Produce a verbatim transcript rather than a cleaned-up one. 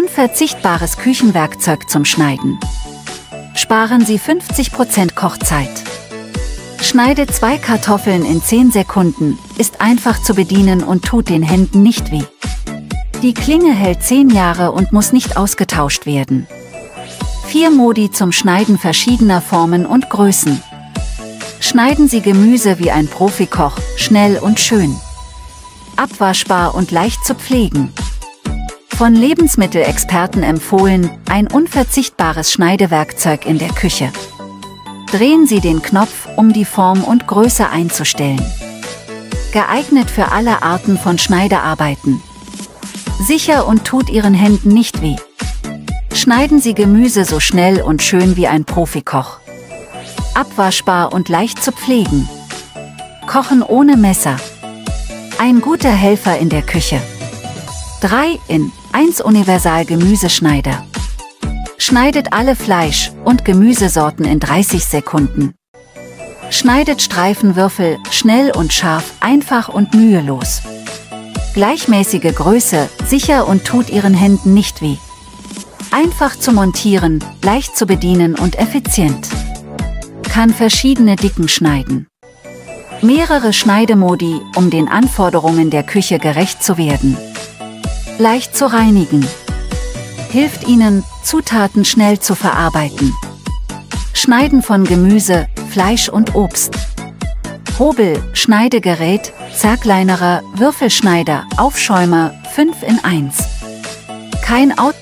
Unverzichtbares Küchenwerkzeug zum Schneiden. Sparen Sie fünfzig Prozent Kochzeit. Schneide zwei Kartoffeln in zehn Sekunden, ist einfach zu bedienen und tut den Händen nicht weh. Die Klinge hält zehn Jahre und muss nicht ausgetauscht werden. Vier Modi zum Schneiden verschiedener Formen und Größen. Schneiden Sie Gemüse wie ein Profikoch, schnell und schön. Abwaschbar und leicht zu pflegen. Von Lebensmittelexperten empfohlen, ein unverzichtbares Schneidewerkzeug in der Küche. Drehen Sie den Knopf, um die Form und Größe einzustellen. Geeignet für alle Arten von Schneidearbeiten. Sicher und tut Ihren Händen nicht weh. Schneiden Sie Gemüse so schnell und schön wie ein Profikoch. Abwaschbar und leicht zu pflegen. Kochen ohne Messer. Ein guter Helfer in der Küche. drei in eins Universal Gemüseschneider. Schneidet alle Fleisch- und Gemüsesorten in dreißig Sekunden. Schneidet Streifenwürfel, schnell und scharf, einfach und mühelos. Gleichmäßige Größe, sicher und tut Ihren Händen nicht weh. Einfach zu montieren, leicht zu bedienen und effizient. Kann verschiedene Dicken schneiden. Mehrere Schneidemodi, um den Anforderungen der Küche gerecht zu werden. Leicht zu reinigen. Hilft Ihnen, Zutaten schnell zu verarbeiten. Schneiden von Gemüse, Fleisch und Obst. Hobel, Schneidegerät, Zerkleinerer, Würfelschneider, Aufschäumer, fünf in eins. Kein Out